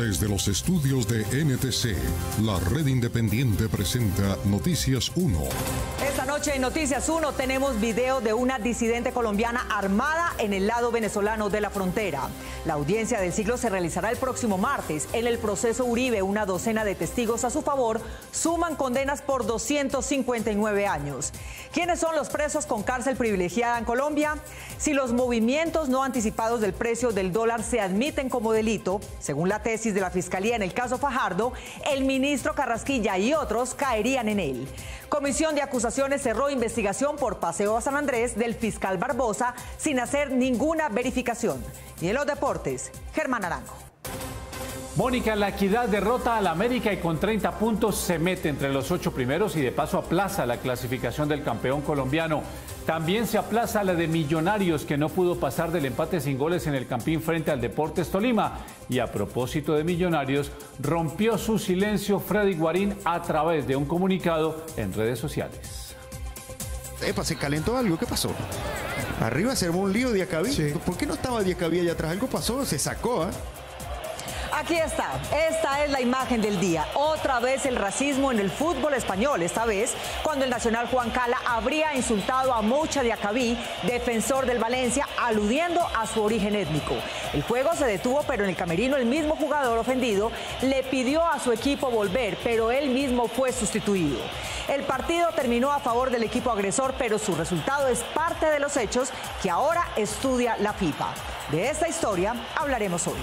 Desde los estudios de NTC, la red independiente presenta Noticias 1. Esta noche en Noticias 1 tenemos video de una disidente colombiana armada en el lado venezolano de la frontera. La audiencia del siglo se realizará el próximo martes. En el proceso Uribe, una docena de testigos a su favor suman condenas por 259 años. ¿Quiénes son los presos con cárcel privilegiada en Colombia? Si los movimientos no anticipados del precio del dólar se admiten como delito, según la tesis de la Fiscalía en el caso Fajardo, el ministro Carrasquilla y otros caerían en él. Comisión de Acusaciones cerró investigación por paseo a San Andrés del fiscal Barbosa sin hacer ninguna verificación. Y en los deportes, Germán Arango. Mónica, La Equidad derrota al América y con 30 puntos se mete entre los 8 primeros y de paso aplaza la clasificación del campeón colombiano. También se aplaza la de Millonarios, que no pudo pasar del empate sin goles en el Campín frente al Deportes Tolima. Y a propósito de Millonarios, rompió su silencio Freddy Guarín a través de un comunicado en redes sociales. Epa, ¿se calentó algo? ¿Qué pasó? Arriba se armó un lío Diacabí. Sí. ¿Por qué no estaba Diacabí allá atrás? Algo pasó, se sacó, ¿eh? Aquí está, esta es la imagen del día. Otra vez el racismo en el fútbol español, esta vez cuando el nacional Juan Cala habría insultado a Moucha Diacabí, defensor del Valencia, aludiendo a su origen étnico. El juego se detuvo, pero en el camerino el mismo jugador ofendido le pidió a su equipo volver, pero él mismo fue sustituido. El partido terminó a favor del equipo agresor, pero su resultado es parte de los hechos que ahora estudia la FIFA. De esta historia hablaremos hoy.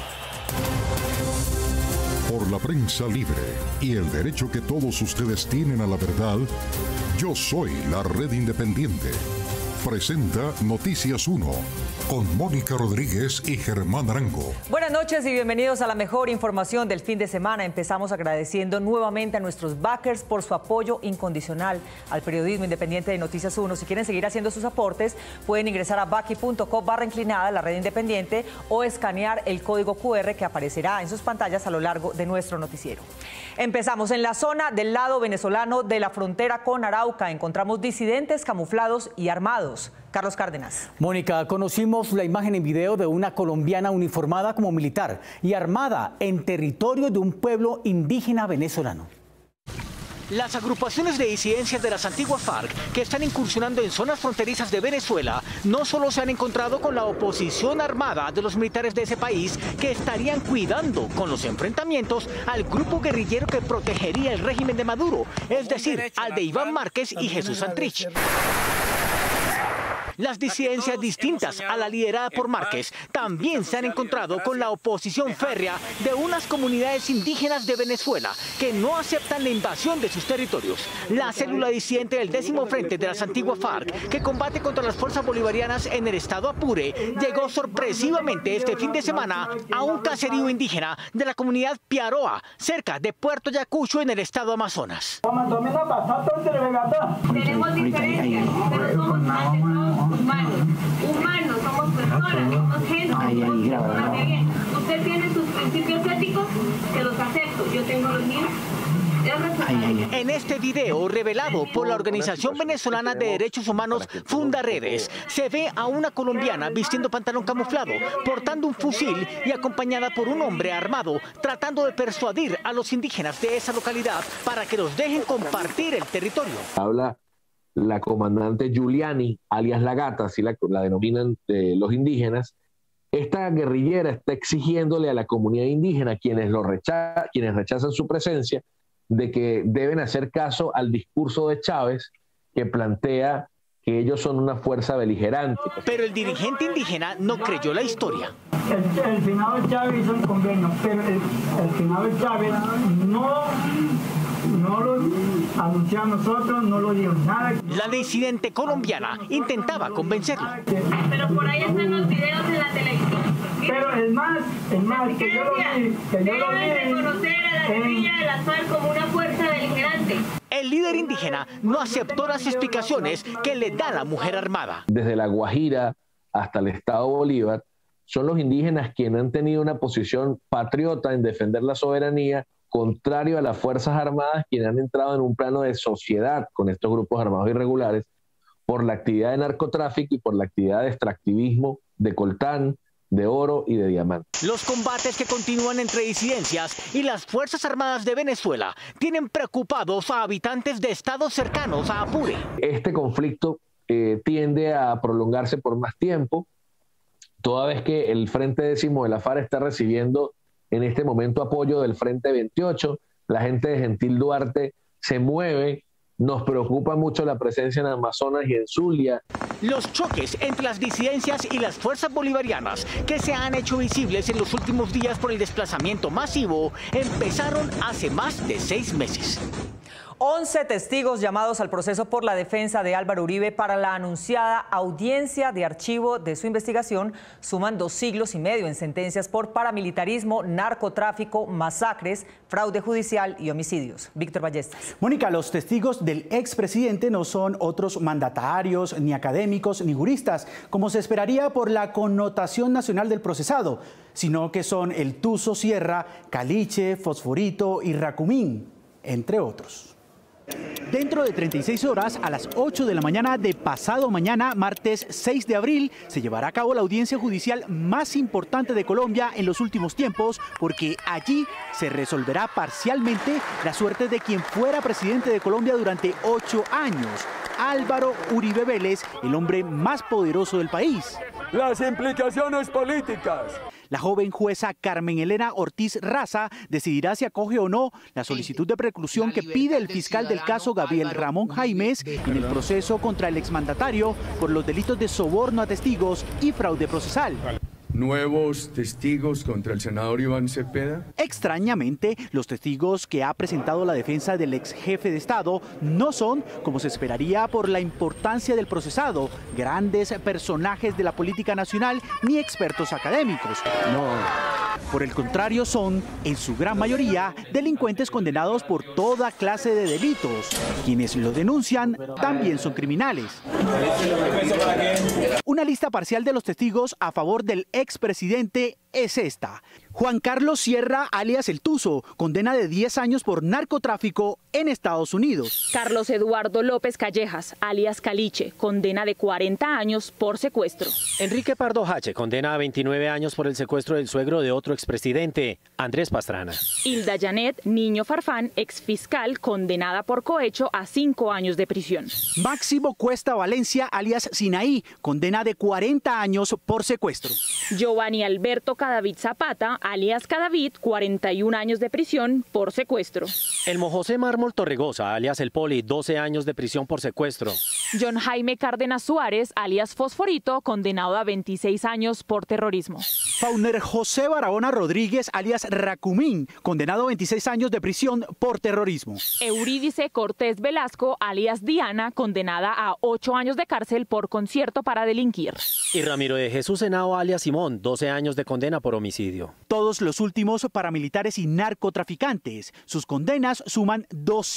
Por la prensa libre y el derecho que todos ustedes tienen a la verdad, yo soy la red independiente. Presenta Noticias 1 con Mónica Rodríguez y Germán Arango. Buenas noches y bienvenidos a la mejor información del fin de semana. Empezamos agradeciendo nuevamente a nuestros backers por su apoyo incondicional al periodismo independiente de Noticias 1. Si quieren seguir haciendo sus aportes, pueden ingresar a baki.co/inclinada, la red independiente, o escanear el código QR que aparecerá en sus pantallas a lo largo de nuestro noticiero. Empezamos en la zona del lado venezolano de la frontera con Arauca. Encontramos disidentes camuflados y armados. Carlos Cárdenas. Mónica, conocimos la imagen en video de una colombiana uniformada como militar y armada en territorio de un pueblo indígena venezolano. Las agrupaciones de disidencias de las antiguas FARC que están incursionando en zonas fronterizas de Venezuela no solo se han encontrado con la oposición armada de los militares de ese país que estarían cuidando con los enfrentamientos al grupo guerrillero que protegería el régimen de Maduro, es decir, al de Iván Márquez y Jesús Santrich. Las disidencias distintas a la liderada por Márquez también se han encontrado con la oposición férrea de unas comunidades indígenas de Venezuela que no aceptan la invasión de sus territorios. La célula disidente del 10º Frente de las antiguas FARC, que combate contra las fuerzas bolivarianas en el estado Apure, llegó sorpresivamente este fin de semana a un caserío indígena de la comunidad Piaroa, cerca de Puerto Ayacucho, en el estado Amazonas. Tenemos diferencias, pero somos ante todo humanos, somos personas, somos gente, bien. Usted tiene sus principios éticos, que los acepto, yo tengo los míos. En este video, revelado por la organización venezolana de derechos humanos Fundaredes, se ve a una colombiana vistiendo pantalón camuflado, portando un fusil y acompañada por un hombre armado, tratando de persuadir a los indígenas de esa localidad para que los dejen compartir el territorio. Habla la comandante Giuliani, alias La Gata, así la denominan los indígenas. Esta guerrillera está exigiéndole a la comunidad indígena, quienes rechazan su presencia, de que deben hacer caso al discurso de Chávez, que plantea que ellos son una fuerza beligerante. Pero el dirigente indígena no creyó la historia. El finado Chávez hizo un convenio, pero el finado Chávez no lo anunció a nosotros, no lo dijo nada. La disidente colombiana intentaba convencerlo. Pero por ahí están los videos en la televisión. Pero es más, que yo lo vi. Deben reconocer a la guerrilla de las FARC como una fuerza beligerante. El líder indígena no aceptó las explicaciones que le da la mujer armada. Desde La Guajira hasta el estado Bolívar, son los indígenas quienes han tenido una posición patriota en defender la soberanía, contrario a las Fuerzas Armadas, quienes han entrado en un plano de sociedad con estos grupos armados irregulares por la actividad de narcotráfico y por la actividad de extractivismo de coltán, de oro y de diamantes. Los combates que continúan entre disidencias y las Fuerzas Armadas de Venezuela tienen preocupados a habitantes de estados cercanos a Apure. Este conflicto tiende a prolongarse por más tiempo, toda vez que el Frente X de la FARC está recibiendo en este momento apoyo del Frente 28. La gente de Gentil Duarte se mueve. Nos preocupa mucho la presencia en Amazonas y en Zulia. Los choques entre las disidencias y las fuerzas bolivarianas, que se han hecho visibles en los últimos días por el desplazamiento masivo, empezaron hace más de 6 meses. 11 testigos llamados al proceso por la defensa de Álvaro Uribe para la anunciada audiencia de archivo de su investigación suman 2 siglos y medio en sentencias por paramilitarismo, narcotráfico, masacres, fraude judicial y homicidios. Víctor Ballestas. Mónica, los testigos del expresidente no son otros mandatarios, ni académicos, ni juristas, como se esperaría por la connotación nacional del procesado, sino que son el Tuzo Sierra, Caliche, Fosforito y Racumín, entre otros. Dentro de 36 horas, a las 8 de la mañana de pasado mañana, martes 6 de abril, se llevará a cabo la audiencia judicial más importante de Colombia en los últimos tiempos, porque allí se resolverá parcialmente la suerte de quien fuera presidente de Colombia durante 8 años, Álvaro Uribe Vélez, el hombre más poderoso del país. Las implicaciones políticas. La joven jueza Carmen Elena Ortiz Raza decidirá si acoge o no la solicitud de preclusión que pide el fiscal del caso Gabriel Ramón Jaimes en el proceso contra el exmandatario por los delitos de soborno a testigos y fraude procesal. ¿Nuevos testigos contra el senador Iván Cepeda? Extrañamente, los testigos que ha presentado la defensa del ex jefe de Estado no son, como se esperaría por la importancia del procesado, grandes personajes de la política nacional ni expertos académicos. No. Por el contrario, son, en su gran mayoría, delincuentes condenados por toda clase de delitos. Quienes lo denuncian también son criminales. Una lista parcial de los testigos a favor del expresidente es esta. Juan Carlos Sierra, alias El Tuzo, condena de 10 años por narcotráfico en Estados Unidos. Carlos Eduardo López Callejas, alias Caliche, condena de 40 años por secuestro. Enrique Pardo Hache condena a 29 años por el secuestro del suegro de otro expresidente, Andrés Pastrana. Hilda Janet Niño Farfán, exfiscal, condenada por cohecho a 5 años de prisión. Máximo Cuesta Valencia, alias Sinaí, condena de 40 años por secuestro. Giovanni Alberto Cadavid Zapata, alias Cadavid, 41 años de prisión por secuestro. Elmo José Mármol Torregosa, alias El Poli, 12 años de prisión por secuestro. John Jaime Cárdenas Suárez, alias Fosforito, condenado a 26 años por terrorismo. Fauner José Barahona Rodríguez, alias Racumín, condenado a 26 años de prisión por terrorismo. Eurídice Cortés Velasco, alias Diana, condenada a 8 años de cárcel por concierto para delinquir. Y Ramiro de Jesús Henao, alias Simón, 12 años de condena por homicidio. Todos los últimos paramilitares y narcotraficantes. Sus condenas suman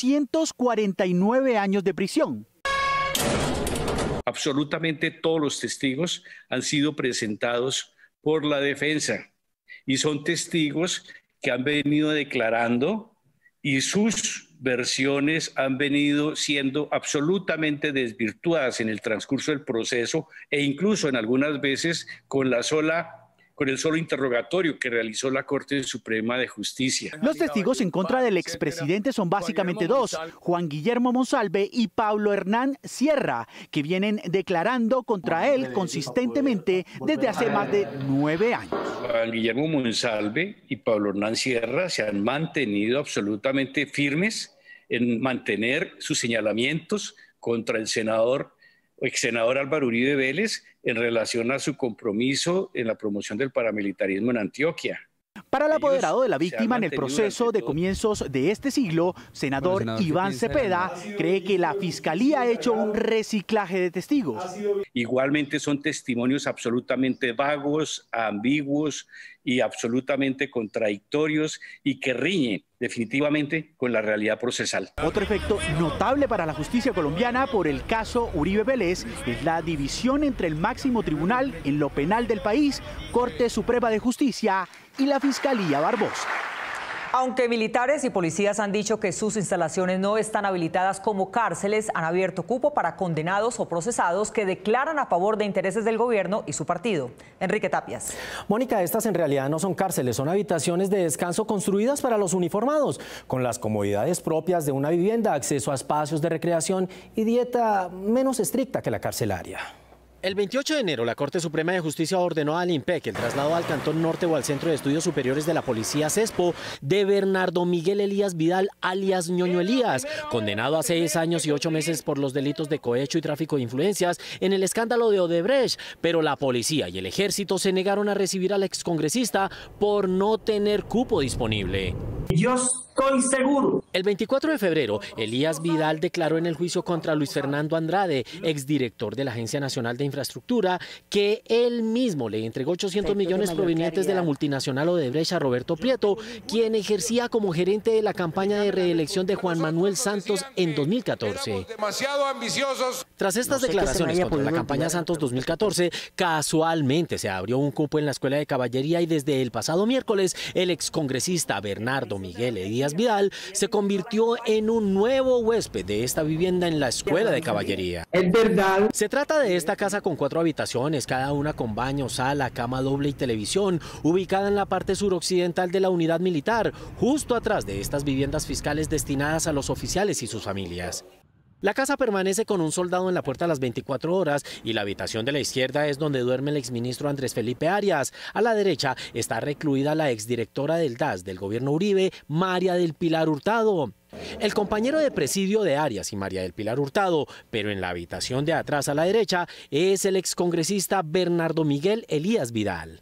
249 años de prisión. Absolutamente todos los testigos han sido presentados por la defensa y son testigos que han venido declarando y sus versiones han venido siendo absolutamente desvirtuadas en el transcurso del proceso e incluso en algunas veces con el solo interrogatorio que realizó la Corte Suprema de Justicia. Los testigos en contra del expresidente son básicamente 2, Juan Guillermo Monsalve y Pablo Hernán Sierra, que vienen declarando contra él consistentemente desde hace más de 9 años. Juan Guillermo Monsalve y Pablo Hernán Sierra se han mantenido absolutamente firmes en mantener sus señalamientos contra el ex senador Álvaro Uribe Vélez en relación a su compromiso en la promoción del paramilitarismo en Antioquia. Para el apoderado de la víctima en el proceso de comienzos de este siglo, senador Iván Cepeda cree que la Fiscalía ha hecho un reciclaje de testigos. Igualmente son testimonios absolutamente vagos, ambiguos y absolutamente contradictorios y que riñen definitivamente con la realidad procesal. Otro efecto notable para la justicia colombiana por el caso Uribe Vélez es la división entre el máximo tribunal en lo penal del país, Corte Suprema de Justicia, y la Fiscalía Barbosa. Aunque militares y policías han dicho que sus instalaciones no están habilitadas como cárceles, han abierto cupo para condenados o procesados que declaran a favor de intereses del gobierno y su partido. Enrique Tapias. Mónica, estas en realidad no son cárceles, son habitaciones de descanso construidas para los uniformados, con las comodidades propias de una vivienda, acceso a espacios de recreación y dieta menos estricta que la carcelaria. El 28 de enero, la Corte Suprema de Justicia ordenó al INPEC el traslado al Cantón Norte o al Centro de Estudios Superiores de la Policía CESPO de Bernardo Miguel Elías Vidal, alias Ñoño Elías, condenado a 6 años y 8 meses por los delitos de cohecho y tráfico de influencias en el escándalo de Odebrecht. Pero la policía y el ejército se negaron a recibir al excongresista por no tener cupo disponible. Yo estoy seguro. El 24 de febrero, Elías Vidal declaró en el juicio contra Luis Fernando Andrade, exdirector de la Agencia Nacional de Infraestructura, que él mismo le entregó 800 millones provenientes de la multinacional Odebrecht a Roberto Prieto, quien ejercía como gerente de la campaña de reelección de Juan Manuel Santos en 2014. Demasiado ambiciosos. Tras estas declaraciones contra la campaña Santos 2014, casualmente se abrió un cupo en la Escuela de Caballería y desde el pasado miércoles, el excongresista Bernardo Miguel Elías Vidal se convirtió en un nuevo huésped de esta vivienda en la Escuela de Caballería. Es verdad. Se trata de esta casa con 4 habitaciones, cada una con baño, sala, cama doble y televisión, ubicada en la parte suroccidental de la unidad militar, justo atrás de estas viviendas fiscales destinadas a los oficiales y sus familias. La casa permanece con un soldado en la puerta a las 24 horas y la habitación de la izquierda es donde duerme el exministro Andrés Felipe Arias. A la derecha está recluida la exdirectora del DAS del gobierno Uribe, María del Pilar Hurtado. El compañero de presidio de Arias y María del Pilar Hurtado, pero en la habitación de atrás a la derecha es el excongresista Bernardo Miguel Elías Vidal.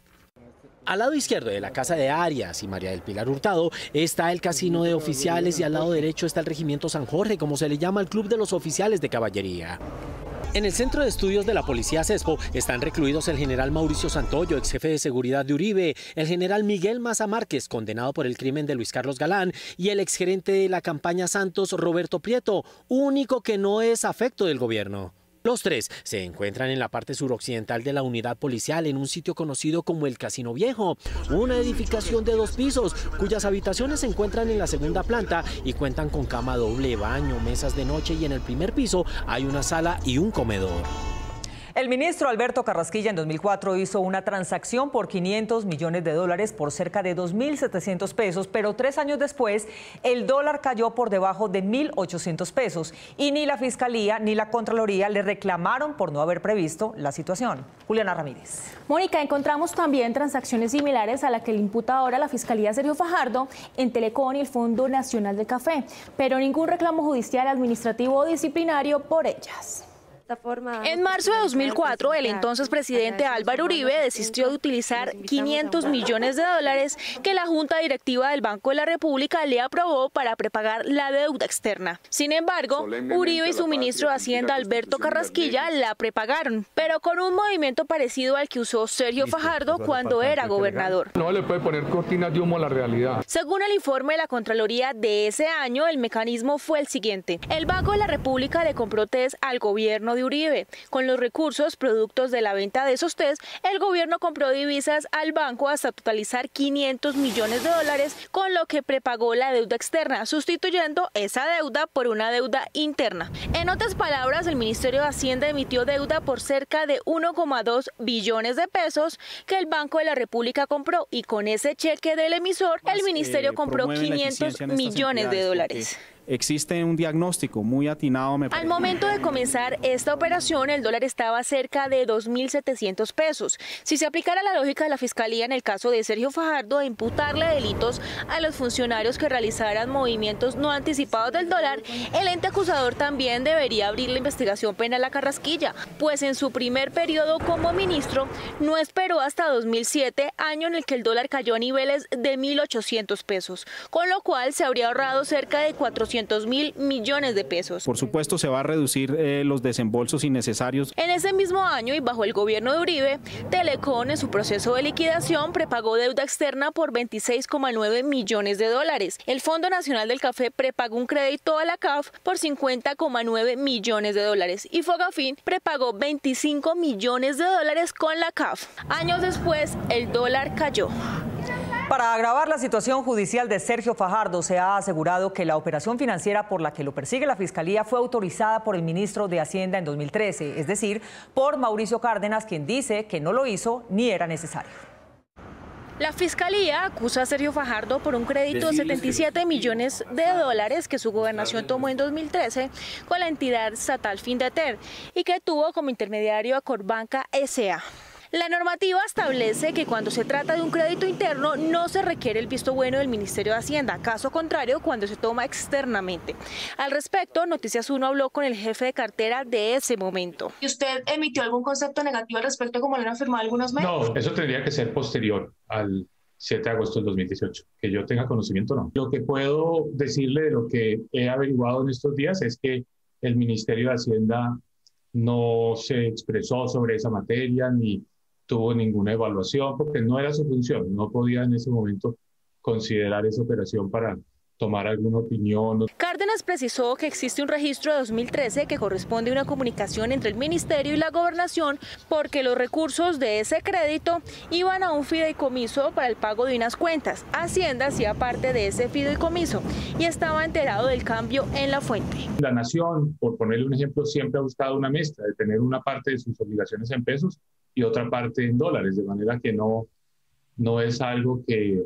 Al lado izquierdo de la casa de Arias y María del Pilar Hurtado está el casino de oficiales y al lado derecho está el regimiento San Jorge, como se le llama al club de los oficiales de caballería. En el Centro de Estudios de la Policía CESPO están recluidos el general Mauricio Santoyo, ex jefe de seguridad de Uribe, el general Miguel Maza Márquez, condenado por el crimen de Luis Carlos Galán, y el exgerente de la campaña Santos, Roberto Prieto, único que no es afecto del gobierno. Los tres se encuentran en la parte suroccidental de la unidad policial en un sitio conocido como el Casino Viejo, una edificación de 2 pisos cuyas habitaciones se encuentran en la segunda planta y cuentan con cama doble, baño, mesas de noche y en el primer piso hay una sala y un comedor. El ministro Alberto Carrasquilla en 2004 hizo una transacción por $500 millones por cerca de 2.700 pesos, pero 3 años después el dólar cayó por debajo de 1.800 pesos y ni la Fiscalía ni la Contraloría le reclamaron por no haber previsto la situación. Juliana Ramírez. Mónica, encontramos también transacciones similares a la que le imputa ahora la Fiscalía Sergio Fajardo en Telecom y el Fondo Nacional del Café, pero ningún reclamo judicial, administrativo o disciplinario por ellas. En marzo de 2004, el entonces presidente Álvaro Uribe desistió de utilizar $500 millones que la Junta Directiva del Banco de la República le aprobó para prepagar la deuda externa. Sin embargo, Uribe y su ministro de Hacienda, Alberto Carrasquilla, la prepagaron, pero con un movimiento parecido al que usó Sergio Fajardo cuando era gobernador. No le puede poner cortinas de humo a la realidad. Según el informe de la Contraloría de ese año, el mecanismo fue el siguiente. El Banco de la República le compró test al gobierno de Uribe. Con los recursos productos de la venta de esos test, el gobierno compró divisas al banco hasta totalizar $500 millones, con lo que prepagó la deuda externa, sustituyendo esa deuda por una deuda interna. En otras palabras, el Ministerio de Hacienda emitió deuda por cerca de 1,2 billones de pesos que el Banco de la República compró y con ese cheque del emisor, el ministerio compró $500 millones. Existe un diagnóstico muy atinado. Al momento de comenzar esta operación, el dólar estaba cerca de 2.700 pesos. Si se aplicara la lógica de la Fiscalía en el caso de Sergio Fajardo de imputarle delitos a los funcionarios que realizaran movimientos no anticipados del dólar, el ente acusador también debería abrir la investigación penal a Carrasquilla, pues en su primer periodo como ministro no esperó hasta 2007, año en el que el dólar cayó a niveles de 1.800 pesos, con lo cual se habría ahorrado cerca de 400.000 millones de pesos. Por supuesto, se va a reducir los desembolsos innecesarios. En ese mismo año y bajo el gobierno de Uribe, Telecom en su proceso de liquidación prepagó deuda externa por $26,9 millones. El Fondo Nacional del Café prepagó un crédito a la CAF por $50,9 millones y Fogafín prepagó $25 millones con la CAF. Años después, el dólar cayó. Para agravar la situación judicial de Sergio Fajardo, se ha asegurado que la operación financiera por la que lo persigue la Fiscalía fue autorizada por el ministro de Hacienda en 2013, es decir, por Mauricio Cárdenas, quien dice que no lo hizo ni era necesario. La Fiscalía acusa a Sergio Fajardo por un crédito de 77 millones de dólares que su gobernación tomó en 2013 con la entidad estatal Findeter y que tuvo como intermediario a Corbanca S.A. La normativa establece que cuando se trata de un crédito interno no se requiere el visto bueno del Ministerio de Hacienda, caso contrario cuando se toma externamente. Al respecto, Noticias 1 habló con el jefe de cartera de ese momento. ¿Y usted emitió algún concepto negativo al respecto, como lo han afirmado algunos medios? No, eso tendría que ser posterior al 7 de agosto del 2018. Que yo tenga conocimiento, no. Lo que puedo decirle de lo que he averiguado en estos días es que el Ministerio de Hacienda no se expresó sobre esa materia ni tuvo ninguna evaluación porque no era su función, no podía en ese momento considerar esa operación para tomar alguna opinión. Cárdenas precisó que existe un registro de 2013 que corresponde a una comunicación entre el Ministerio y la Gobernación porque los recursos de ese crédito iban a un fideicomiso para el pago de unas cuentas. Hacienda hacía parte de ese fideicomiso y estaba enterado del cambio en la fuente. La Nación, por ponerle un ejemplo, siempre ha buscado una mezcla de tener una parte de sus obligaciones en pesos y otra parte en dólares, de manera que no es algo que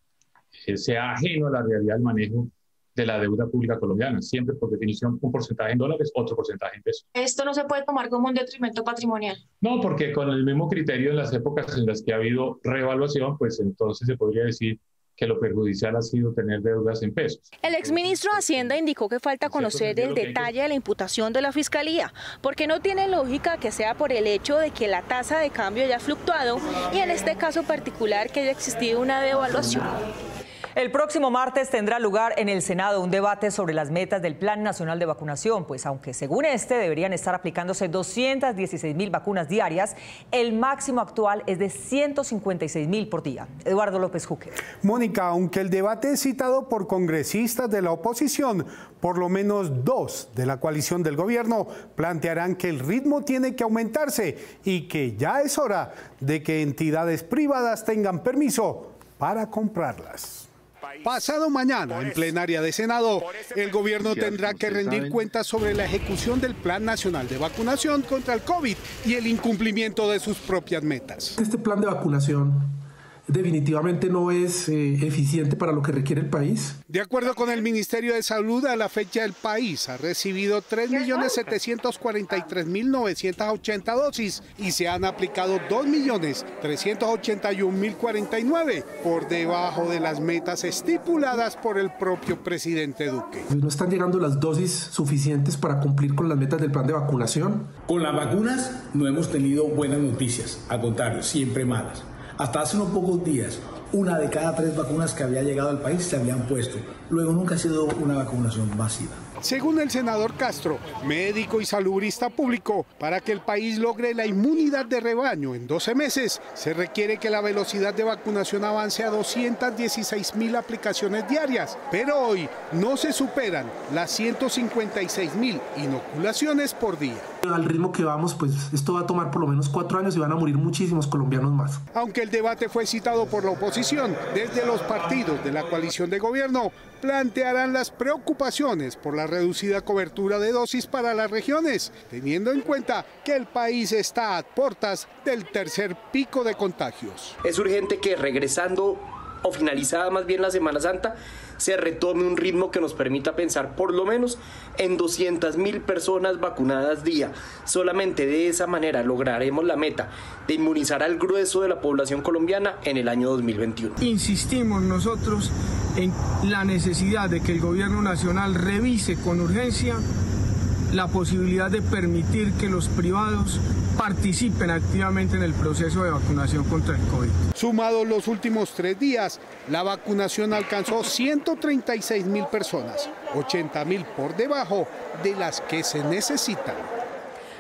sea ajeno a la realidad del manejo de la deuda pública colombiana. Siempre, por definición, un porcentaje en dólares, otro porcentaje en pesos. ¿Esto no se puede tomar como un detrimento patrimonial? No, porque con el mismo criterio en las épocas en las que ha habido reevaluación, pues entonces se podría decir que lo perjudicial ha sido tener deudas en pesos. El exministro de Hacienda indicó que falta conocer el detalle de la imputación de la Fiscalía, porque no tiene lógica que sea por el hecho de que la tasa de cambio haya fluctuado y en este caso particular que haya existido una devaluación. El próximo martes tendrá lugar en el Senado un debate sobre las metas del Plan Nacional de Vacunación, pues aunque según deberían estar aplicándose 216.000 vacunas diarias, el máximo actual es de 156.000 por día. Eduardo López Júquer. Mónica, aunque el debate es citado por congresistas de la oposición, por lo menos 2 de la coalición del gobierno plantearán que el ritmo tiene que aumentarse y que ya es hora de que entidades privadas tengan permiso para comprarlas. Pasado mañana, en plenaria de Senado, el gobierno tendrá que rendir cuentas sobre la ejecución del Plan Nacional de Vacunación contra el COVID y el incumplimiento de sus propias metas. Este plan de vacunación definitivamente no es eficiente para lo que requiere el país. De acuerdo con el Ministerio de Salud, a la fecha el país ha recibido 3.743.980 dosis y se han aplicado 2.381.049, por debajo de las metas estipuladas por el propio presidente Duque. No están llegando las dosis suficientes para cumplir con las metas del plan de vacunación. Con las vacunas no hemos tenido buenas noticias, al contrario, siempre malas. Hasta hace unos pocos días, 1 de cada 3 vacunas que había llegado al país se habían puesto. Luego nunca ha sido una vacunación masiva. Según el senador Castro, médico y salubrista público, para que el país logre la inmunidad de rebaño en 12 meses, se requiere que la velocidad de vacunación avance a 216.000 aplicaciones diarias, pero hoy no se superan las 156.000 inoculaciones por día. Al ritmo que vamos, pues esto va a tomar por lo menos 4 años y van a morir muchísimos colombianos más. Aunque el debate fue citado por la oposición, desde los partidos de la coalición de gobierno plantearán las preocupaciones por la reducida cobertura de dosis para las regiones, teniendo en cuenta que el país está a puertas del tercer pico de contagios. Es urgente que regresando o finalizada más bien la Semana Santa, se retome un ritmo que nos permita pensar por lo menos en 200.000 personas vacunadas día. Solamente de esa manera lograremos la meta de inmunizar al grueso de la población colombiana en el año 2021. Insistimos nosotros en la necesidad de que el gobierno nacional revise con urgencia la posibilidad de permitir que los privados participen activamente en el proceso de vacunación contra el COVID. Sumados los últimos 3 días, la vacunación alcanzó 136.000 personas, 80.000 por debajo de las que se necesitan.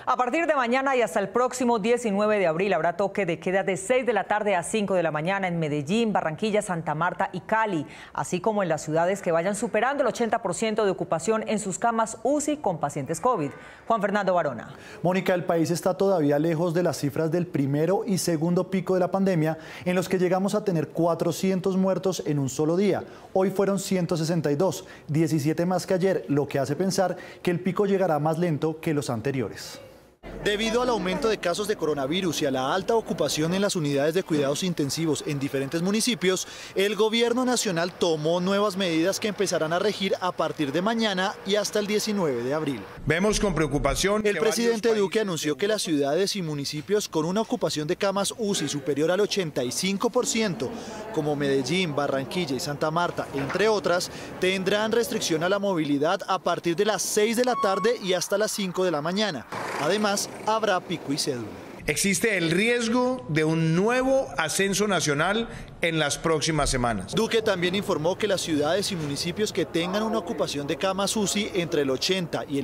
A partir de mañana y hasta el próximo 19 de abril habrá toque de queda de 6 de la tarde a 5 de la mañana en Medellín, Barranquilla, Santa Marta y Cali, así como en las ciudades que vayan superando el 80% de ocupación en sus camas UCI con pacientes COVID. Juan Fernando Barona. Mónica, el país está todavía lejos de las cifras del primero y segundo pico de la pandemia, en los que llegamos a tener 400 muertos en un solo día. Hoy fueron 162, 17 más que ayer, lo que hace pensar que el pico llegará más lento que los anteriores. Debido al aumento de casos de coronavirus y a la alta ocupación en las unidades de cuidados intensivos en diferentes municipios, el gobierno nacional tomó nuevas medidas que empezarán a regir a partir de mañana y hasta el 19 de abril. Vemos con preocupación el presidente Duque anunció que las ciudades y municipios con una ocupación de camas UCI superior al 85%, como Medellín, Barranquilla y Santa Marta, entre otras, tendrán restricción a la movilidad a partir de las 6 de la tarde y hasta las 5 de la mañana. Además, habrá pico y cédula. Existe el riesgo de un nuevo ascenso nacional en las próximas semanas. Duque también informó que las ciudades y municipios que tengan una ocupación de camas UCI entre el 80 y el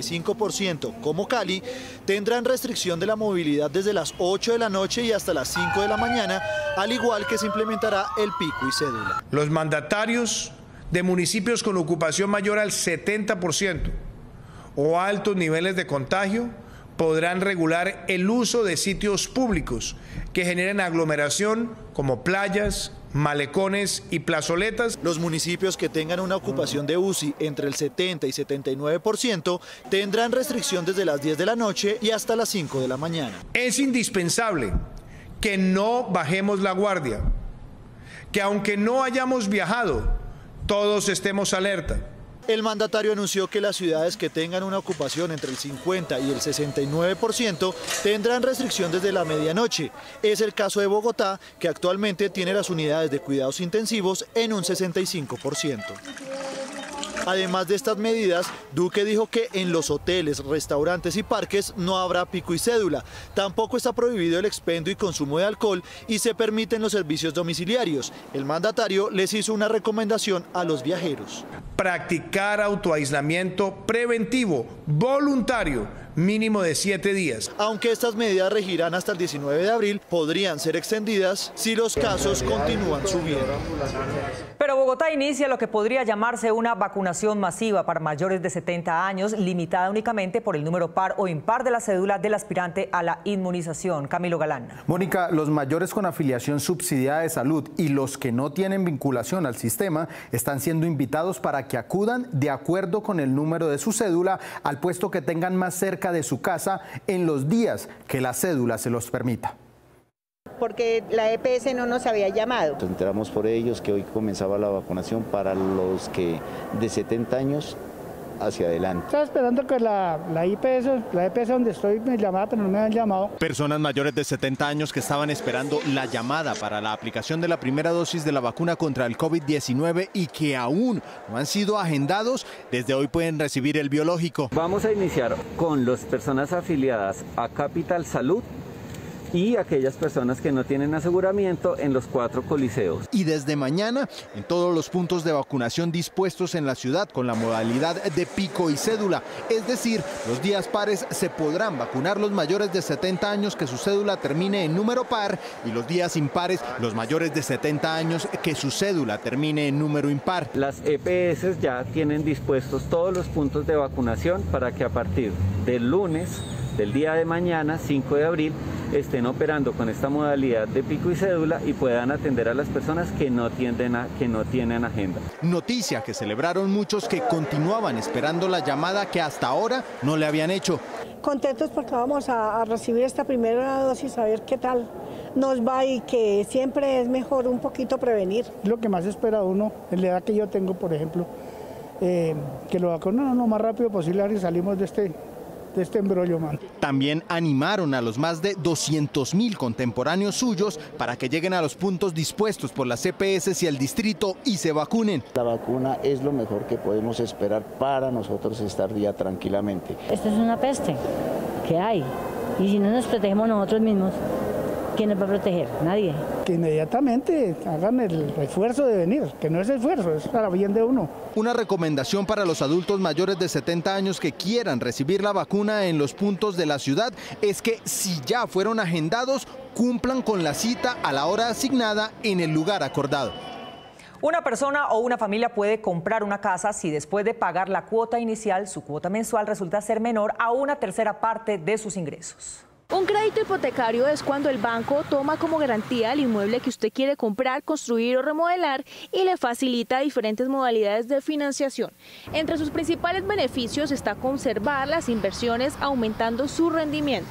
85%, como Cali, tendrán restricción de la movilidad desde las 8 de la noche y hasta las 5 de la mañana, al igual que se implementará el pico y cédula. Los mandatarios de municipios con ocupación mayor al 70% o altos niveles de contagio podrán regular el uso de sitios públicos que generen aglomeración como playas, malecones y plazoletas. Los municipios que tengan una ocupación de UCI entre el 70 y 79% tendrán restricción desde las 10 de la noche y hasta las 5 de la mañana. Es indispensable que no bajemos la guardia, que aunque no hayamos viajado, todos estemos alerta. El mandatario anunció que las ciudades que tengan una ocupación entre el 50 y el 69% tendrán restricción desde la medianoche. Es el caso de Bogotá, que actualmente tiene las unidades de cuidados intensivos en un 65%. Además de estas medidas, Duque dijo que en los hoteles, restaurantes y parques no habrá pico y cédula. Tampoco está prohibido el expendio y consumo de alcohol y se permiten los servicios domiciliarios. El mandatario les hizo una recomendación a los viajeros. Practicar autoaislamiento preventivo, voluntario, mínimo de 7 días. Aunque estas medidas regirán hasta el 19 de abril, podrían ser extendidas si los casos continúan subiendo. Pero Bogotá inicia lo que podría llamarse una vacunación masiva para mayores de 70 años, limitada únicamente por el número par o impar de la cédula del aspirante a la inmunización. Camilo Galán. Mónica, los mayores con afiliación subsidiada de salud y los que no tienen vinculación al sistema están siendo invitados para que acudan de acuerdo con el número de su cédula al puesto que tengan más cerca de su casa en los días que la cédula se los permita. Porque la EPS no nos había llamado. Nos enteramos por ellos que hoy comenzaba la vacunación para los que de 70 años hacia adelante. Estaba esperando que la EPS donde estoy me llamara, pero no me han llamado. Personas mayores de 70 años que estaban esperando la llamada para la aplicación de la primera dosis de la vacuna contra el COVID-19 y que aún no han sido agendados, desde hoy pueden recibir el biológico. Vamos a iniciar con las personas afiliadas a Capital Salud y aquellas personas que no tienen aseguramiento en los 4 coliseos. Y desde mañana, en todos los puntos de vacunación dispuestos en la ciudad con la modalidad de pico y cédula, es decir, los días pares se podrán vacunar los mayores de 70 años que su cédula termine en número par y los días impares los mayores de 70 años que su cédula termine en número impar. Las EPS ya tienen dispuestos todos los puntos de vacunación para que a partir del lunes, del día de mañana, 5 de abril, estén operando con esta modalidad de pico y cédula y puedan atender a las personas que no tienen agenda. Noticia que celebraron muchos que continuaban esperando la llamada que hasta ahora no le habían hecho. Contentos porque vamos a recibir esta primera dosis, a ver qué tal nos va y que siempre es mejor un poquito prevenir. Lo que más espera uno, en la edad que yo tengo, por ejemplo, que lo vacunen lo más rápido posible y salimos de este embrollo, man. También animaron a los más de 200.000 contemporáneos suyos para que lleguen a los puntos dispuestos por las EPS y el distrito y se vacunen. La vacuna es lo mejor que podemos esperar para nosotros estar ya tranquilamente. Esto es una peste que hay y si no nos protegemos nosotros mismos, ¿Quién nos va a proteger? Nadie. Que inmediatamente hagan el esfuerzo de venir, que no es esfuerzo, es para bien de uno. Una recomendación para los adultos mayores de 70 años que quieran recibir la vacuna en los puntos de la ciudad es que si ya fueron agendados, cumplan con la cita a la hora asignada en el lugar acordado. Una persona o una familia puede comprar una casa si después de pagar la cuota inicial, su cuota mensual resulta ser menor a una tercera parte de sus ingresos. Un crédito hipotecario es cuando el banco toma como garantía el inmueble que usted quiere comprar, construir o remodelar y le facilita diferentes modalidades de financiación. Entre sus principales beneficios está conservar las inversiones aumentando su rendimiento.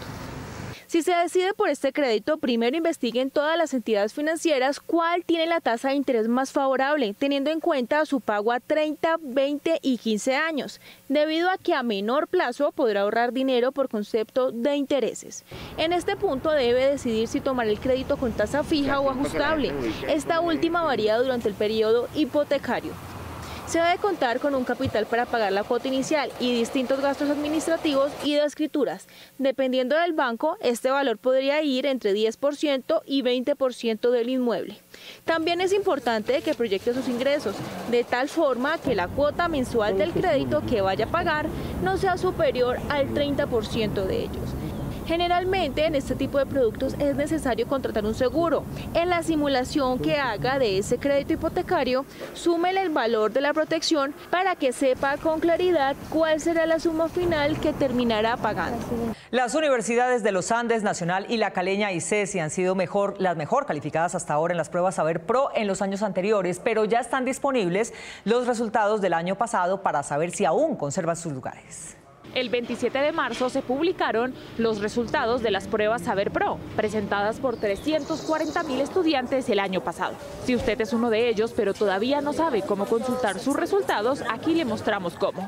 Si se decide por este crédito, primero investiguen todas las entidades financieras cuál tiene la tasa de interés más favorable, teniendo en cuenta su pago a 30, 20 y 15 años, debido a que a menor plazo podrá ahorrar dinero por concepto de intereses. En este punto debe decidir si tomar el crédito con tasa fija o ajustable. Esta última varía durante el periodo hipotecario. Se debe contar con un capital para pagar la cuota inicial y distintos gastos administrativos y de escrituras. Dependiendo del banco, este valor podría ir entre 10% y 20% del inmueble. También es importante que proyecte sus ingresos, de tal forma que la cuota mensual del crédito que vaya a pagar no sea superior al 30% de ellos. Generalmente en este tipo de productos es necesario contratar un seguro. En la simulación que haga de ese crédito hipotecario, súmele el valor de la protección para que sepa con claridad cuál será la suma final que terminará pagando. Las universidades de los Andes, Nacional y La Caleña ICESI han sido las mejor calificadas hasta ahora en las pruebas Saber Pro en los años anteriores, pero ya están disponibles los resultados del año pasado para saber si aún conservan sus lugares. El 27 de marzo se publicaron los resultados de las pruebas Saber Pro, presentadas por 340.000 estudiantes el año pasado. Si usted es uno de ellos, pero todavía no sabe cómo consultar sus resultados, aquí le mostramos cómo.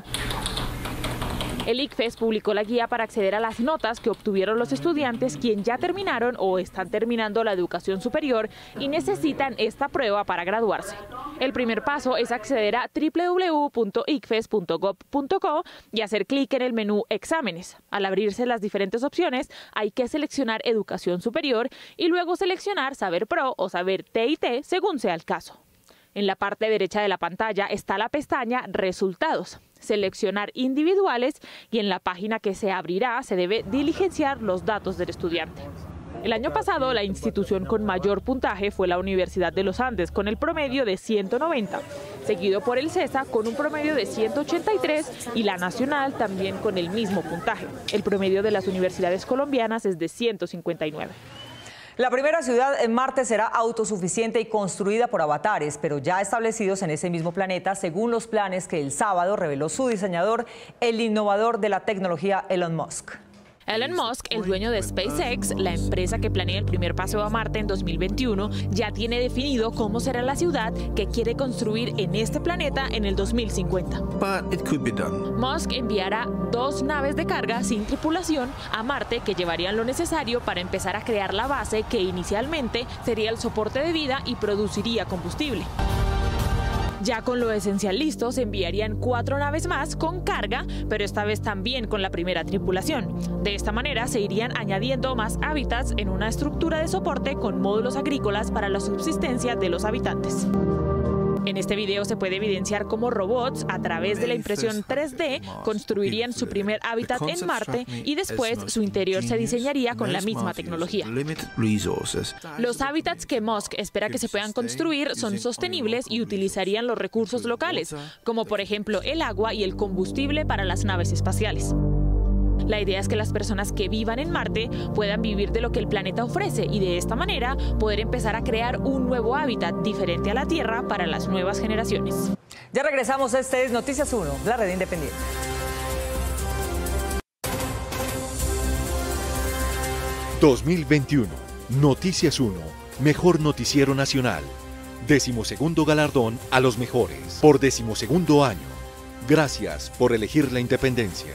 El ICFES publicó la guía para acceder a las notas que obtuvieron los estudiantes quien ya terminaron o están terminando la educación superior y necesitan esta prueba para graduarse. El primer paso es acceder a www.icfes.gov.co y hacer clic en el menú Exámenes. Al abrirse las diferentes opciones, hay que seleccionar Educación Superior y luego seleccionar Saber Pro o Saber TIT según sea el caso. En la parte derecha de la pantalla está la pestaña Resultados. Seleccionar individuales y en la página que se abrirá se debe diligenciar los datos del estudiante. El año pasado la institución con mayor puntaje fue la Universidad de los Andes con el promedio de 190, seguido por el CESA con un promedio de 183 y la Nacional también con el mismo puntaje. El promedio de las universidades colombianas es de 159. La primera ciudad en Marte será autosuficiente y construida por avatares, pero ya establecidos en ese mismo planeta, según los planes que el sábado reveló su diseñador, el innovador de la tecnología Elon Musk. Elon Musk, el dueño de SpaceX, la empresa que planea el primer paseo a Marte en 2021, ya tiene definido cómo será la ciudad que quiere construir en este planeta en el 2050. Musk enviará 2 naves de carga sin tripulación a Marte que llevarían lo necesario para empezar a crear la base que inicialmente sería el soporte de vida y produciría combustible. Ya con lo esencial listo, se enviarían 4 naves más con carga, pero esta vez también con la primera tripulación. De esta manera se irían añadiendo más hábitats en una estructura de soporte con módulos agrícolas para la subsistencia de los habitantes. En este video se puede evidenciar cómo robots, a través de la impresión 3D, construirían su primer hábitat en Marte y después su interior se diseñaría con la misma tecnología. Los hábitats que Musk espera que se puedan construir son sostenibles y utilizarían los recursos locales, como por ejemplo el agua y el combustible para las naves espaciales. La idea es que las personas que vivan en Marte puedan vivir de lo que el planeta ofrece y de esta manera poder empezar a crear un nuevo hábitat diferente a la Tierra para las nuevas generaciones. Ya regresamos, este es Noticias 1, la red independiente. ...2021, Noticias 1, mejor noticiero nacional. 12º galardón a los mejores, por 12º año. Gracias por elegir la independencia.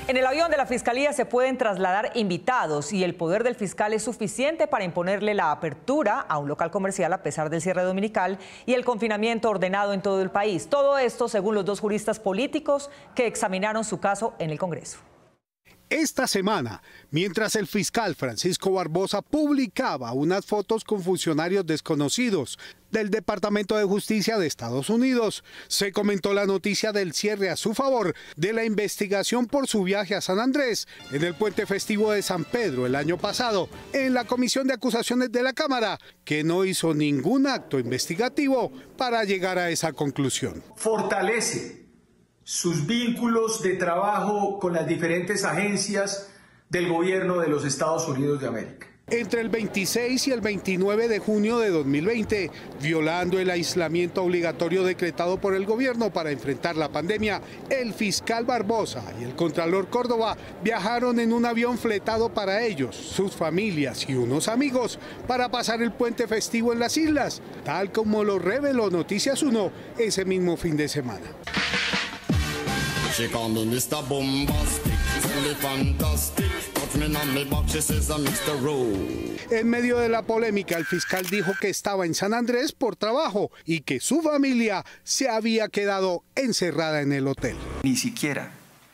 En el avión de la Fiscalía se pueden trasladar invitados y el poder del fiscal es suficiente para imponerle la apertura a un local comercial a pesar del cierre dominical y el confinamiento ordenado en todo el país. Todo esto según los dos juristas políticos que examinaron su caso en el Congreso. Esta semana, mientras el fiscal Francisco Barbosa publicaba unas fotos con funcionarios desconocidos del Departamento de Justicia de Estados Unidos, se comentó la noticia del cierre a su favor de la investigación por su viaje a San Andrés en el puente festivo de San Pedro el año pasado, en la Comisión de Acusaciones de la Cámara, que no hizo ningún acto investigativo para llegar a esa conclusión. Fortalece sus vínculos de trabajo con las diferentes agencias del gobierno de los Estados Unidos de América. Entre el 26 y el 29 de junio de 2020, violando el aislamiento obligatorio decretado por el gobierno para enfrentar la pandemia, el fiscal Barbosa y el contralor Córdoba viajaron en un avión fletado para ellos, sus familias y unos amigos para pasar el puente festivo en las islas, tal como lo reveló Noticias 1 ese mismo fin de semana. She call me Mr. Bombastic, really fantastic. Touch me on me back, she says I'm Mr. Rowe. En medio de la polémica, el fiscal dijo que estaba en San Andrés por trabajo y que su familia se había quedado encerrada en el hotel. Ni siquiera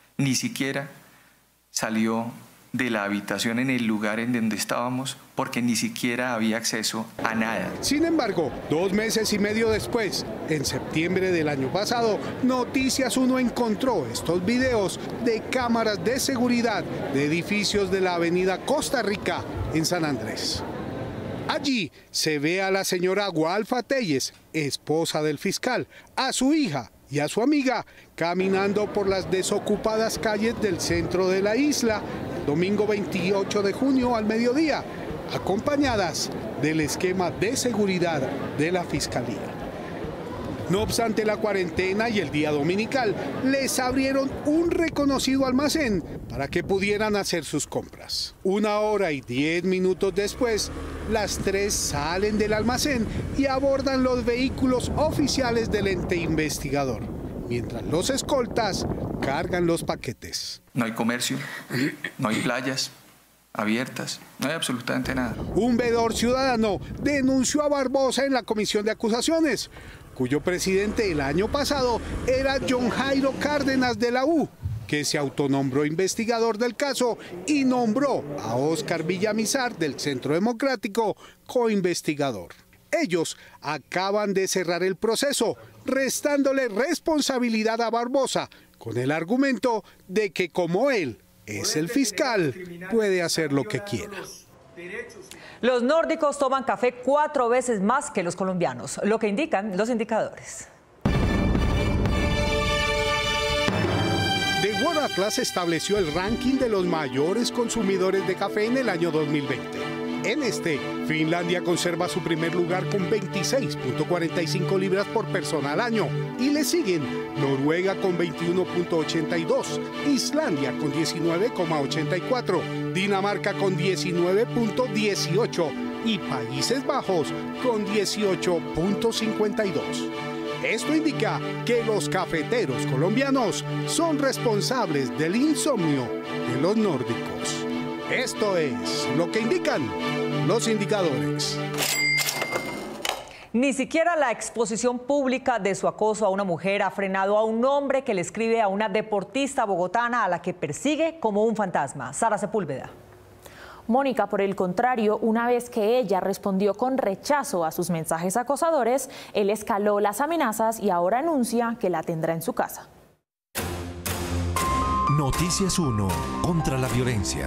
salió de la habitación en el lugar en donde estábamos porque ni siquiera había acceso a nada. Sin embargo, 2 meses y medio después, en septiembre del año pasado, Noticias 1 encontró estos videos de cámaras de seguridad de edificios de la avenida Costa Rica en San Andrés. Allí se ve a la señora Gualfa Telles, esposa del fiscal, a su hija y a su amiga caminando por las desocupadas calles del centro de la isla el domingo 28 de junio al mediodía, acompañadas del esquema de seguridad de la Fiscalía. No obstante la cuarentena y el día dominical, les abrieron un reconocido almacén para que pudieran hacer sus compras. 1 hora y 10 minutos después, las 3 salen del almacén y abordan los vehículos oficiales del ente investigador, mientras los escoltas cargan los paquetes. No hay comercio, no hay playas abiertas, no hay absolutamente nada. Un veedor ciudadano denunció a Barbosa en la Comisión de Acusaciones, cuyo presidente el año pasado era John Jairo Cárdenas de la U, que se autonombró investigador del caso y nombró a Óscar Villamizar del Centro Democrático coinvestigador. Ellos acaban de cerrar el proceso, restándole responsabilidad a Barbosa, con el argumento de que como él es el fiscal, puede hacer lo que quiera. Los nórdicos toman café 4 veces más que los colombianos, lo que indican los indicadores. The World Atlas estableció el ranking de los mayores consumidores de café en el año 2020. En este, Finlandia conserva su primer lugar con 26.45 libras por persona al año y le siguen Noruega con 21.82, Islandia con 19.84, Dinamarca con 19.18 y Países Bajos con 18.52. Esto indica que los cafeteros colombianos son responsables del insomnio de los nórdicos. Esto es lo que indican los indicadores. Ni siquiera la exposición pública de su acoso a una mujer ha frenado a un hombre que le escribe a una deportista bogotana a la que persigue como un fantasma. Sara Sepúlveda. Mónica, por el contrario, una vez que ella respondió con rechazo a sus mensajes acosadores, él escaló las amenazas y ahora anuncia que la tendrá en su casa. Noticias 1 contra la violencia.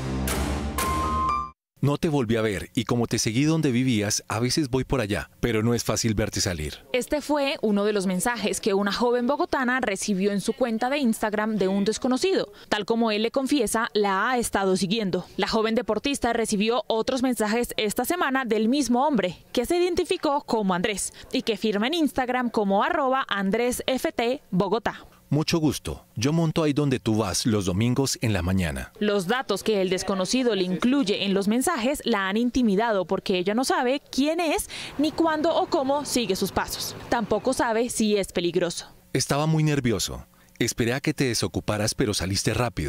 No te volví a ver y como te seguí donde vivías, a veces voy por allá, pero no es fácil verte salir. Este fue uno de los mensajes que una joven bogotana recibió en su cuenta de Instagram de un desconocido. Tal como él le confiesa, la ha estado siguiendo. La joven deportista recibió otros mensajes esta semana del mismo hombre, que se identificó como Andrés y que firma en Instagram como @AndrésFT_Bogotá. Mucho gusto. Yo monto ahí donde tú vas los domingos en la mañana. Los datos que el desconocido le incluye en los mensajes la han intimidado porque ella no sabe quién es ni cuándo o cómo sigue sus pasos. Tampoco sabe si es peligroso. Estaba muy nervioso. Esperé a que te desocuparas, pero saliste rápido.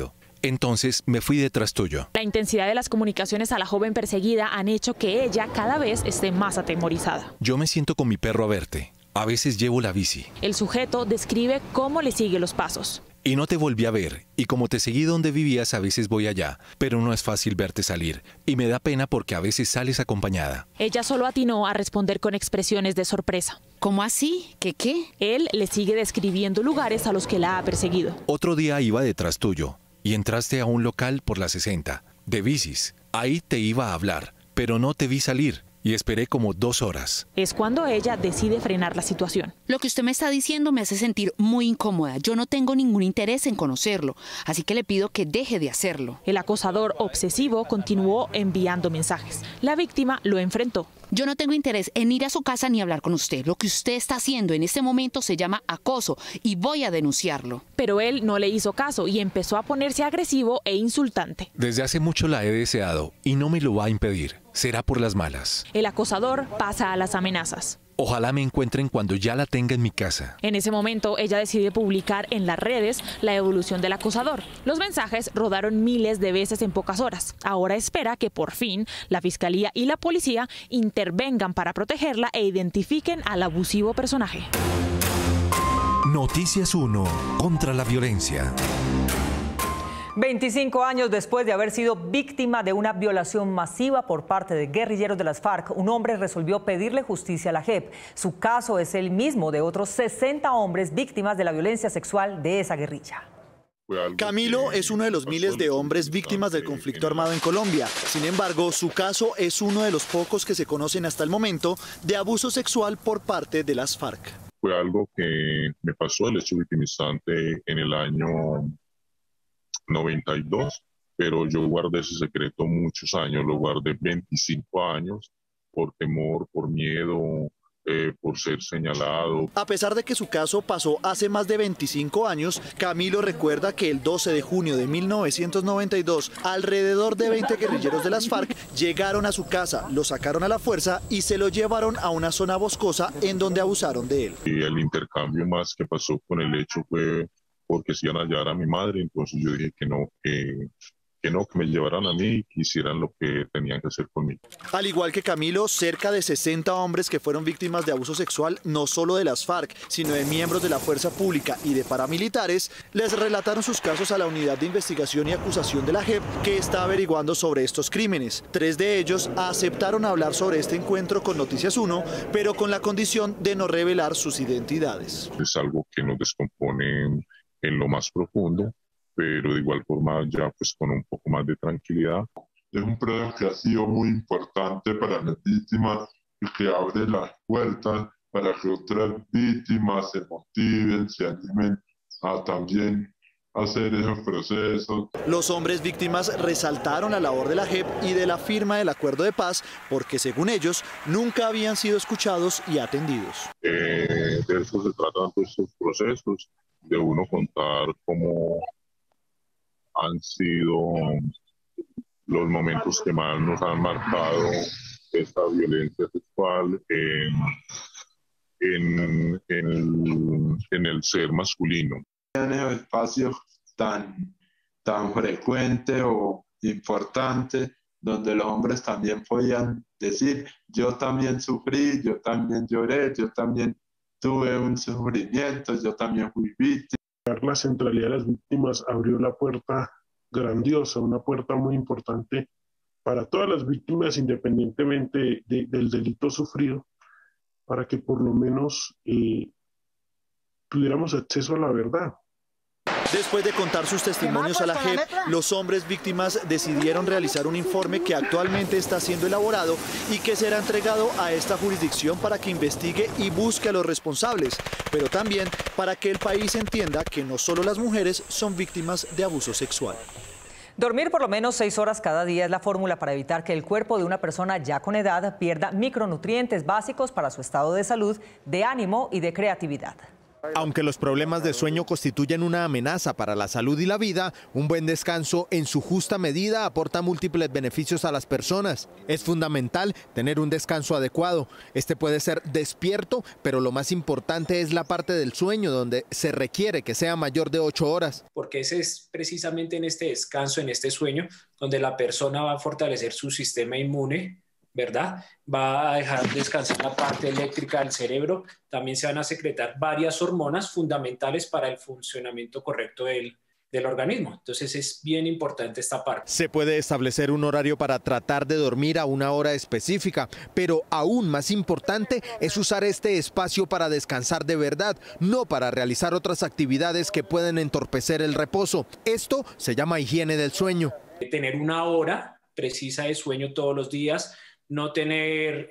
Entonces me fui detrás tuyo. La intensidad de las comunicaciones a la joven perseguida han hecho que ella cada vez esté más atemorizada. Yo me siento con mi perro a verte. A veces llevo la bici. El sujeto describe cómo le sigue los pasos. Y no te volví a ver, y como te seguí donde vivías, a veces voy allá, pero no es fácil verte salir, y me da pena porque a veces sales acompañada. Ella solo atinó a responder con expresiones de sorpresa. ¿Cómo así? ¿Qué? Él le sigue describiendo lugares a los que la ha perseguido. Otro día iba detrás tuyo, y entraste a un local por la 60, de bicis. Ahí te iba a hablar, pero no te vi salir. Y esperé como 2 horas. Es cuando ella decide frenar la situación. Lo que usted me está diciendo me hace sentir muy incómoda. Yo no tengo ningún interés en conocerlo, así que le pido que deje de hacerlo. El acosador obsesivo continuó enviando mensajes. La víctima lo enfrentó. Yo no tengo interés en ir a su casa ni hablar con usted. Lo que usted está haciendo en este momento se llama acoso y voy a denunciarlo. Pero él no le hizo caso y empezó a ponerse agresivo e insultante. Desde hace mucho la he deseado y no me lo va a impedir. Será por las malas. El acosador pasa a las amenazas. Ojalá me encuentren cuando ya la tenga en mi casa. En ese momento, ella decide publicar en las redes la evolución del acosador. Los mensajes rodaron miles de veces en pocas horas. Ahora espera que por fin la fiscalía y la policía intervengan para protegerla e identifiquen al abusivo personaje. Noticias 1 contra la violencia. 25 años después de haber sido víctima de una violación masiva por parte de guerrilleros de las FARC, un hombre resolvió pedirle justicia a la JEP. Su caso es el mismo de otros 60 hombres víctimas de la violencia sexual de esa guerrilla. Camilo es uno de los miles de hombres víctimas del conflicto armado en Colombia. Sin embargo, su caso es uno de los pocos que se conocen hasta el momento de abuso sexual por parte de las FARC. Fue algo que me pasó, el hecho victimizante, en el año 92, pero yo guardé ese secreto muchos años, lo guardé 25 años por temor, por miedo, por ser señalado. A pesar de que su caso pasó hace más de 25 años, Camilo recuerda que el 12 de junio de 1992, alrededor de 20 guerrilleros de las FARC llegaron a su casa, lo sacaron a la fuerza y se lo llevaron a una zona boscosa en donde abusaron de él. Y el intercambio más que pasó con el hecho fue porque se iban a llevar a mi madre, entonces yo dije que no, que me llevaran a mí y que hicieran lo que tenían que hacer conmigo. Al igual que Camilo, cerca de 60 hombres que fueron víctimas de abuso sexual, no solo de las FARC, sino de miembros de la fuerza pública y de paramilitares, les relataron sus casos a la Unidad de Investigación y Acusación de la JEP, que está averiguando sobre estos crímenes. 3 de ellos aceptaron hablar sobre este encuentro con Noticias 1, pero con la condición de no revelar sus identidades. Es algo que nos descompone en lo más profundo, pero de igual forma ya pues con un poco más de tranquilidad. Es un proyecto que ha sido muy importante para las víctimas y que abre las puertas para que otras víctimas se motiven, se animen a también hacer esos procesos. Los hombres víctimas resaltaron la labor de la JEP y de la firma del acuerdo de paz porque, según ellos, nunca habían sido escuchados y atendidos. De eso se tratan estos procesos, de uno contar cómo han sido los momentos que más nos han marcado esta violencia sexual en el ser masculino. En esos espacios tan frecuentes o importantes, donde los hombres también podían decir, yo también sufrí, yo también lloré, yo también tuve un sufrimiento, yo también fui víctima. La centralidad de las víctimas abrió la puerta grandiosa, una puerta muy importante para todas las víctimas, independientemente del delito sufrido, para que por lo menos tuviéramos acceso a la verdad. Después de contar sus testimonios a la JEP, los hombres víctimas decidieron realizar un informe que actualmente está siendo elaborado y que será entregado a esta jurisdicción para que investigue y busque a los responsables, pero también para que el país entienda que no solo las mujeres son víctimas de abuso sexual. Dormir por lo menos 6 horas cada día es la fórmula para evitar que el cuerpo de una persona ya con edad pierda micronutrientes básicos para su estado de salud, de ánimo y de creatividad. Aunque los problemas de sueño constituyen una amenaza para la salud y la vida, un buen descanso en su justa medida aporta múltiples beneficios a las personas. Es fundamental tener un descanso adecuado. Este puede ser despierto, pero lo más importante es la parte del sueño donde se requiere que sea mayor de 8 horas. Porque ese es precisamente en este descanso, en este sueño, donde la persona va a fortalecer su sistema inmune, ¿verdad? Va a dejar descansar la parte eléctrica del cerebro. También se van a secretar varias hormonas fundamentales para el funcionamiento correcto del organismo. Entonces es bien importante esta parte. Se puede establecer un horario para tratar de dormir a una hora específica, pero aún más importante es usar este espacio para descansar de verdad, no para realizar otras actividades que pueden entorpecer el reposo. Esto se llama higiene del sueño. Tener una hora precisa de sueño todos los días, no tener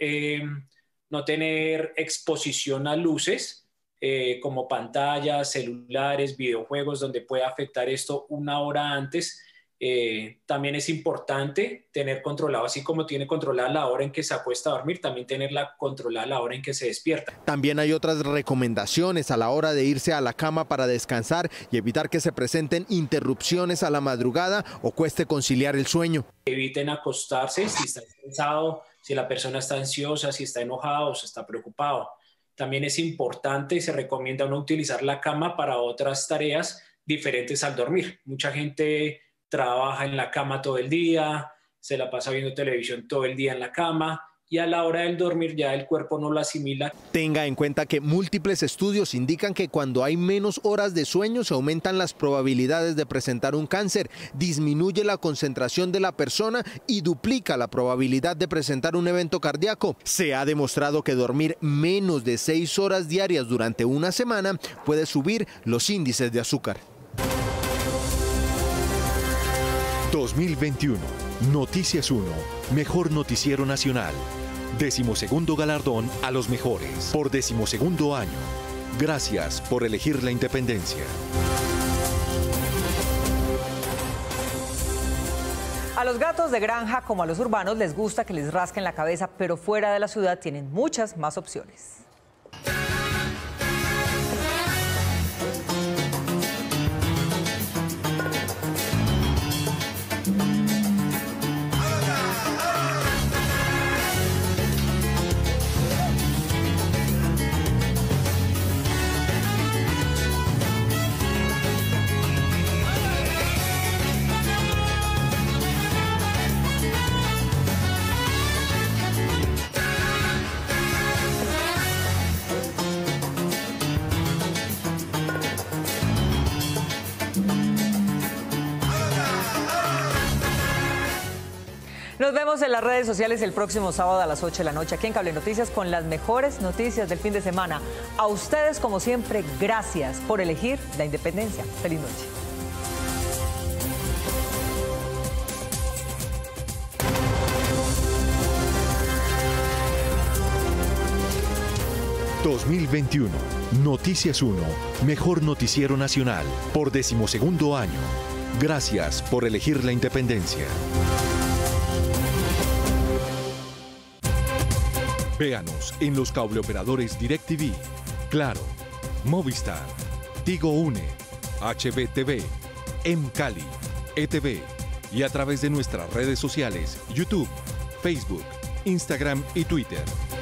exposición a luces como pantallas, celulares, videojuegos, donde puede afectar esto una hora antes. También es importante tener controlado, así como tiene controlada la hora en que se acuesta a dormir, también tenerla controlada la hora en que se despierta. También hay otras recomendaciones a la hora de irse a la cama para descansar y evitar que se presenten interrupciones a la madrugada o cueste conciliar el sueño. Eviten acostarse si está estresado, si la persona está ansiosa, si está enojado o si está preocupado. También es importante y se recomienda no utilizar la cama para otras tareas diferentes al dormir. Mucha gente trabaja en la cama todo el día, se la pasa viendo televisión todo el día en la cama y a la hora del dormir ya el cuerpo no lo asimila. Tenga en cuenta que múltiples estudios indican que cuando hay menos horas de sueño se aumentan las probabilidades de presentar un cáncer, disminuye la concentración de la persona y duplica la probabilidad de presentar un evento cardíaco. Se ha demostrado que dormir menos de 6 horas diarias durante una semana puede subir los índices de azúcar. 2021, Noticias 1, Mejor Noticiero Nacional. 12º galardón a los mejores. Por 12º año. Gracias por elegir la independencia. A los gatos de granja como a los urbanos les gusta que les rasquen la cabeza, pero fuera de la ciudad tienen muchas más opciones. Nos vemos en las redes sociales el próximo sábado a las 8 de la noche aquí en Cable Noticias con las mejores noticias del fin de semana. A ustedes, como siempre, gracias por elegir la independencia. Feliz noche. ...2021, Noticias 1, Mejor Noticiero Nacional, por 12º año. Gracias por elegir la independencia. Véanos en los cableoperadores DirecTV, Claro, Movistar, Tigo Une, HBTV, M-Cali, ETV y a través de nuestras redes sociales YouTube, Facebook, Instagram y Twitter.